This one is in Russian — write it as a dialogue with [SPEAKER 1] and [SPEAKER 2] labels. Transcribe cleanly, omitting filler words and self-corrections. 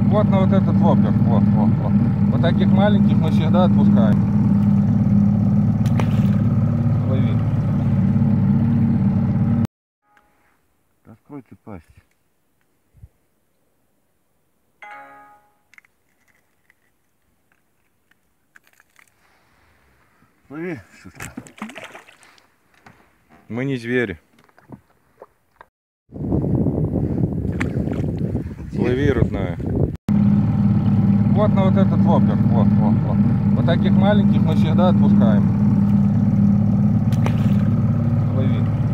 [SPEAKER 1] Вот на вот этот вопер. Вот таких маленьких мы всегда отпускаем. Лови.
[SPEAKER 2] Открой ты пасть. Лови, шутка.
[SPEAKER 1] Мы не звери. Лови, родная. Вот на вот этот вопер. Вот таких маленьких мы всегда отпускаем. Лови.